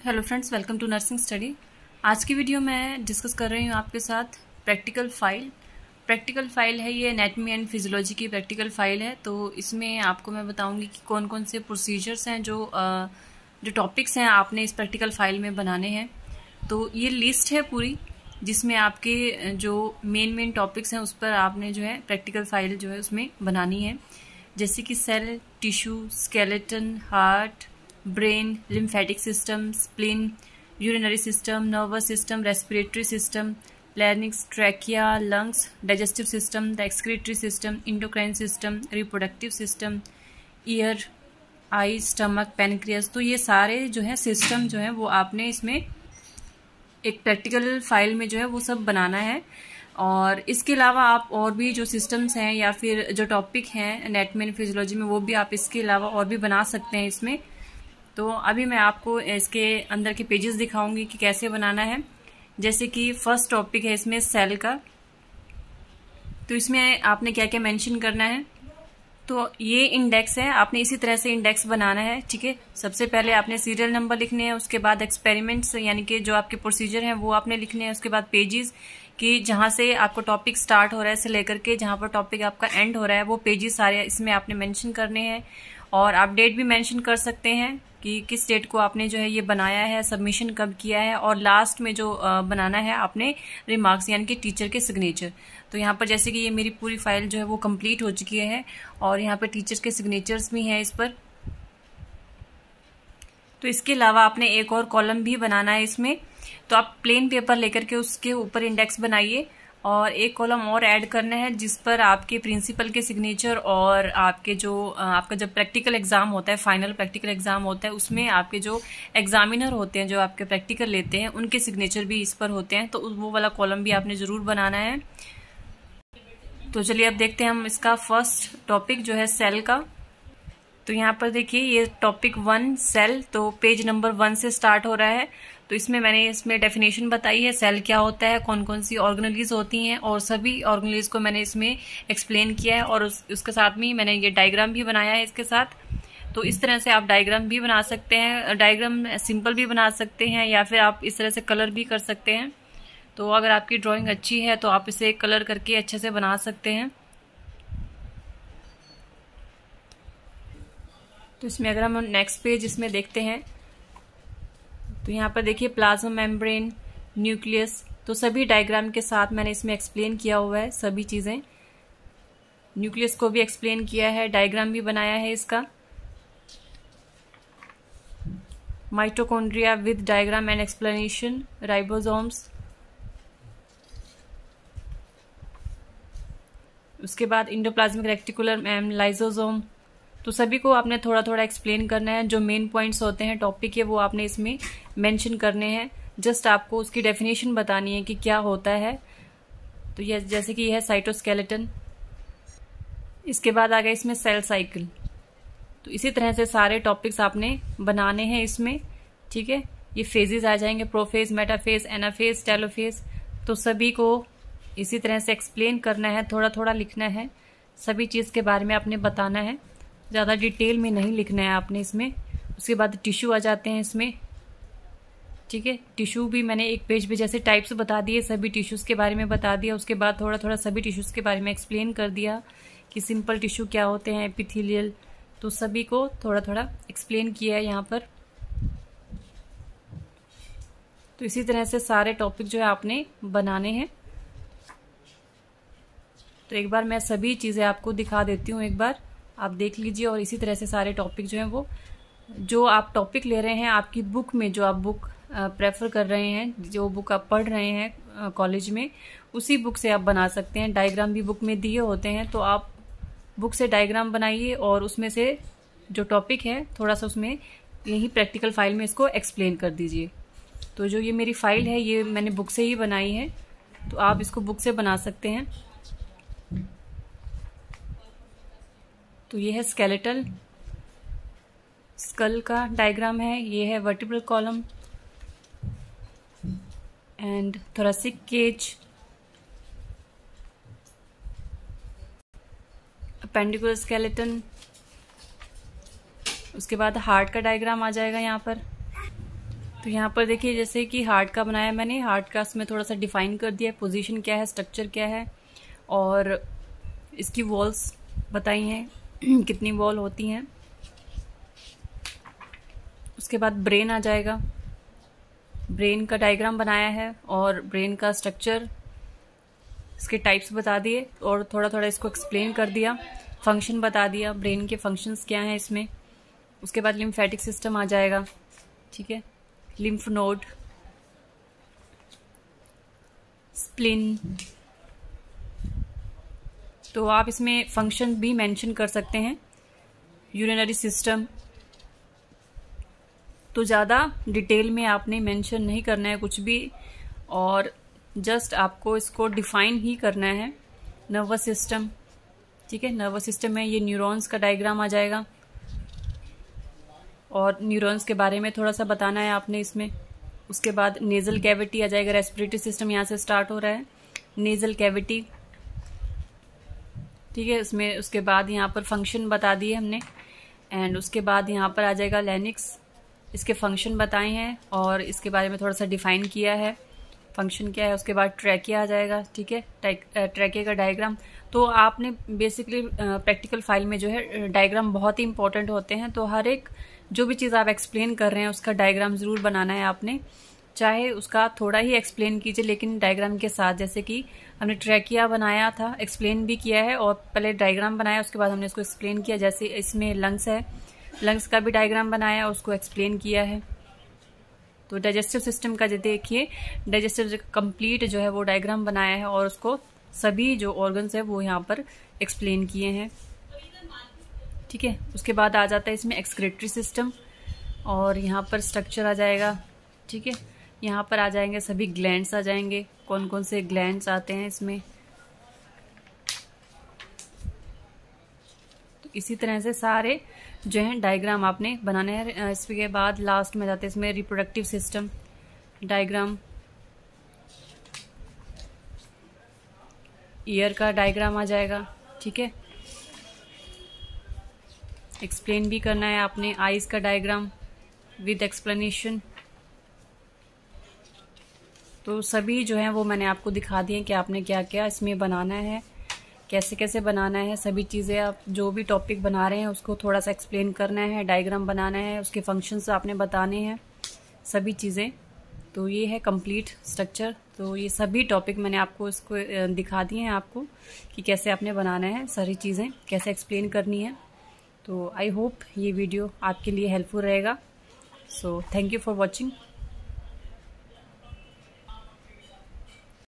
Hello friends, welcome to nursing study. आज की video में डिस्कस कर रही हूँ आपके साथ प्रैक्टिकल फाइल है। ये एनाटॉमी एंड फिजियोलॉजी की प्रैक्टिकल फाइल है। तो इसमें आपको मैं बताऊंगी कि कौन कौन से प्रोसीजर्स हैं, जो टॉपिक्स हैं आपने इस प्रैक्टिकल फाइल में बनाने हैं। तो ये लिस्ट है पूरी, जिसमें आपके जो मेन टॉपिक्स हैं उस पर आपने जो है प्रैक्टिकल फाइल जो है उसमें बनानी है। जैसे कि cell, tissue, skeleton, heart, brain, lymphatic system, spleen, urinary system, nervous system, respiratory system, larynx, trachea, lungs, digestive system, the excretory system, endocrine system, reproductive system, ear, eye, stomach, pancreas. तो ये सारे जो है सिस्टम जो है वो आपने इसमें एक प्रैक्टिकल फाइल में जो है वो सब बनाना है। और इसके अलावा आप और भी जो सिस्टम्स हैं या फिर जो टॉपिक हैं एनाटॉमी एंड फिजियोलॉजी में, वो भी आप इसके अलावा और भी बना सकते हैं इसमें। तो अभी मैं आपको इसके अंदर के पेजेस दिखाऊंगी कि कैसे बनाना है। जैसे कि फर्स्ट टॉपिक है इसमें सेल का। तो इसमें आपने क्या क्या मेंशन करना है। तो ये इंडेक्स है, आपने इसी तरह से इंडेक्स बनाना है, ठीक है। सबसे पहले आपने सीरियल नंबर लिखने हैं, उसके बाद एक्सपेरिमेंट्स यानी कि जो आपके प्रोसीजर हैं वो आपने लिखने हैं, उसके बाद पेजेस कि जहां से आपको टॉपिक स्टार्ट हो रहा है से लेकर के जहां पर टॉपिक आपका एंड हो रहा है वो पेजेस सारे इसमें आपने मेंशन करने हैं। और आप डेट भी मेंशन कर सकते हैं कि किस डेट को आपने जो है ये बनाया है, सबमिशन कब किया है। और लास्ट में जो बनाना है आपने रिमार्क्स यानी कि टीचर के सिग्नेचर। तो यहाँ पर जैसे कि ये मेरी पूरी फाइल जो है वो कंप्लीट हो चुकी है और यहाँ पर टीचर के सिग्नेचर्स भी हैं इस पर। तो इसके अलावा आपने एक और कॉलम भी बनाना है इसमें। तो आप प्लेन पेपर लेकर के उसके ऊपर इंडेक्स बनाइए और एक कॉलम और ऐड करना है जिस पर आपके प्रिंसिपल के सिग्नेचर और आपके जो आपका जब प्रैक्टिकल एग्जाम होता है, फाइनल प्रैक्टिकल एग्जाम होता है, उसमें आपके जो एग्जामिनर होते हैं जो आपके प्रैक्टिकल लेते हैं उनके सिग्नेचर भी इस पर होते हैं। तो वो वाला कॉलम भी आपने जरूर बनाना है। तो चलिए अब देखते हैं हम इसका फर्स्ट टॉपिक जो है सेल का। तो यहाँ पर देखिए ये टॉपिक 1 सेल, तो पेज नंबर 1 से स्टार्ट हो रहा है। तो मैंने इसमें डेफिनेशन बताई है, सेल क्या होता है, कौन कौन सी ऑर्गेनेलीज होती हैं, और सभी ऑर्गेनेलीज को मैंने इसमें एक्सप्लेन किया है। और उसके साथ में मैंने ये डायग्राम भी बनाया है इसके साथ। तो इस तरह से आप डायग्राम भी बना सकते हैं, डायग्राम सिंपल भी बना सकते हैं या फिर आप इस तरह से कलर भी कर सकते हैं। तो अगर आपकी ड्राइंग अच्छी है तो आप इसे कलर करके अच्छे से बना सकते हैं। तो इसमें अगर हम नेक्स्ट पेज इसमें देखते हैं तो यहाँ पर देखिए प्लाज्मा मेम्ब्रेन, न्यूक्लियस, तो सभी डायग्राम के साथ मैंने इसमें एक्सप्लेन किया हुआ है सभी चीजें। न्यूक्लियस को भी एक्सप्लेन किया है, डायग्राम भी बनाया है इसका। Mitochondria with diagram and explanation, ribosomes, उसके बाद इंडोप्लाज्मिक रेक्टिकुलर एंड लाइसोसोम। तो सभी को आपने थोड़ा थोड़ा एक्सप्लेन करना है। जो मेन पॉइंट्स होते हैं टॉपिक के वो आपने इसमें मेंशन करने हैं। जस्ट आपको उसकी डेफिनेशन बतानी है कि क्या होता है। तो ये जैसे कि यह है साइटोस्केलेटन। इसके बाद आ गया इसमें सेल साइकिल। तो इसी तरह से सारे टॉपिक्स आपने बनाने हैं इसमें, ठीक है। ये फेजेस आ जाएंगे, प्रोफेज, मेटाफेज, एनाफेज, टेलोफेज। तो सभी को इसी तरह से एक्सप्लेन करना है, थोड़ा थोड़ा लिखना है, सभी चीज के बारे में आपने बताना है, ज्यादा डिटेल में नहीं लिखना है आपने इसमें। उसके बाद टिश्यू आ जाते हैं इसमें, ठीक है। टिश्यू भी मैंने एक पेज पे जैसे टाइप्स बता दिए, सभी टिश्यूज के बारे में बता दिया। उसके बाद थोड़ा थोड़ा सभी टिश्यूज के बारे में एक्सप्लेन कर दिया कि सिंपल टिश्यू क्या होते हैं, एपिथेलियल, तो सभी को थोड़ा थोड़ा एक्सप्लेन किया है यहाँ पर। तो इसी तरह से सारे टॉपिक जो है आपने बनाने हैं। तो एक बार मैं सभी चीजें आपको दिखा देती हूँ, एक बार आप देख लीजिए। और इसी तरह से सारे टॉपिक जो हैं वो जो आप टॉपिक ले रहे हैं आपकी बुक में, जो आप बुक प्रेफर कर रहे हैं, जो बुक आप पढ़ रहे हैं कॉलेज में, उसी बुक से आप बना सकते हैं। डायग्राम भी बुक में दिए होते हैं, तो आप बुक से डायग्राम बनाइए और उसमें से जो टॉपिक है थोड़ा सा उसमें यही प्रैक्टिकल फाइल में इसको एक्सप्लेन कर दीजिए। तो जो ये मेरी फाइल है ये मैंने बुक से ही बनाई है, तो आप इसको बुक से बना सकते हैं। तो ये है स्केलेटल, स्कल का डायग्राम है, ये है vertebral column and thoracic cage, appendicular skeleton. उसके बाद हार्ट का डायग्राम आ जाएगा यहाँ पर। तो यहाँ पर देखिए जैसे कि हार्ट का बनाया मैंने, हार्ट का इसमें थोड़ा सा डिफाइन कर दिया, पोजीशन क्या है, स्ट्रक्चर क्या है, और इसकी वॉल्स बताई हैं कितनी वॉल होती हैं। उसके बाद ब्रेन आ जाएगा, ब्रेन का डायग्राम बनाया है और ब्रेन का स्ट्रक्चर, इसके टाइप्स बता दिए और थोड़ा थोड़ा इसको एक्सप्लेन कर दिया, फंक्शन बता दिया, ब्रेन के फंक्शंस क्या हैं इसमें। उसके बाद लिम्फेटिक सिस्टम आ जाएगा, ठीक है, लिम्फ नोड, स्प्लिन। तो आप इसमें फंक्शन भी मेंशन कर सकते हैं। यूरिनरी सिस्टम तो ज़्यादा डिटेल में आपने मेंशन नहीं करना है कुछ भी, और जस्ट आपको इसको डिफाइन ही करना है। नर्वस सिस्टम, ठीक है, नर्वस सिस्टम में ये न्यूरॉन्स का डायग्राम आ जाएगा और न्यूरॉन्स के बारे में थोड़ा सा बताना है आपने इसमें। उसके बाद नेजल कैविटी आ जाएगा, रेस्पिरेटरी सिस्टम यहाँ से स्टार्ट हो रहा है, नेजल कैविटी, ठीक है। इसमें उसके बाद यहाँ पर फंक्शन बता दिए हमने, एंड उसके बाद यहाँ पर आ जाएगा लैनिक्स, इसके फंक्शन बताए हैं और इसके बारे में थोड़ा सा डिफाइन किया है, फंक्शन क्या है। उसके बाद ट्रैकिया आ जाएगा, ठीक है, ट्रैकिया का डायग्राम। तो आपने बेसिकली प्रैक्टिकल फाइल में जो है डायग्राम बहुत ही इंपॉर्टेंट होते हैं, तो हर एक जो भी चीज़ आप एक्सप्लेन कर रहे हैं उसका डायग्राम ज़रूर बनाना है आपने, चाहे उसका थोड़ा ही एक्सप्लेन कीजिए लेकिन डायग्राम के साथ। जैसे कि हमने ट्रैकिया बनाया था, एक्सप्लेन भी किया है, और पहले डायग्राम बनाया, उसके बाद हमने इसको एक्सप्लेन किया। जैसे इसमें लंग्स है, लंग्स का भी डायग्राम बनाया, उसको एक्सप्लेन किया है। तो डाइजेस्टिव सिस्टम का देखिए, डाइजेस्टिव कंप्लीट जो है वो डायग्राम बनाया है और उसको सभी जो ऑर्गन्स है वो यहाँ पर एक्सप्लेन किए हैं, ठीक है। उसके बाद आ जाता है इसमें एक्सक्रीटरी सिस्टम, और यहाँ पर स्ट्रक्चर आ जाएगा, ठीक है। यहाँ पर आ जाएंगे सभी ग्लैंड्स आ जाएंगे, कौन कौन से ग्लैंड्स आते हैं इसमें। तो इसी तरह से सारे जो है डायग्राम आपने बनाने हैं। इसके बाद लास्ट में जाते हैं इसमें रिप्रोडक्टिव सिस्टम डायग्राम, ईयर का डायग्राम आ जाएगा, ठीक है, एक्सप्लेन भी करना है आपने। आईज का डायग्राम विद एक्सप्लेनेशन। तो सभी जो है वो मैंने आपको दिखा दिए कि आपने क्या क्या इसमें बनाना है, कैसे कैसे बनाना है, सभी चीज़ें। आप जो भी टॉपिक बना रहे हैं उसको थोड़ा सा एक्सप्लेन करना है, डायग्राम बनाना है, उसके फंक्शंस आपने बताने हैं, सभी चीज़ें। तो ये है कंप्लीट स्ट्रक्चर। तो ये सभी टॉपिक मैंने आपको इसको दिखा दिए हैं आपको कि कैसे आपने बनाना है, सारी चीज़ें कैसे एक्सप्लेन करनी है। तो आई होप ये वीडियो आपके लिए हेल्पफुल रहेगा। So thank you for watching.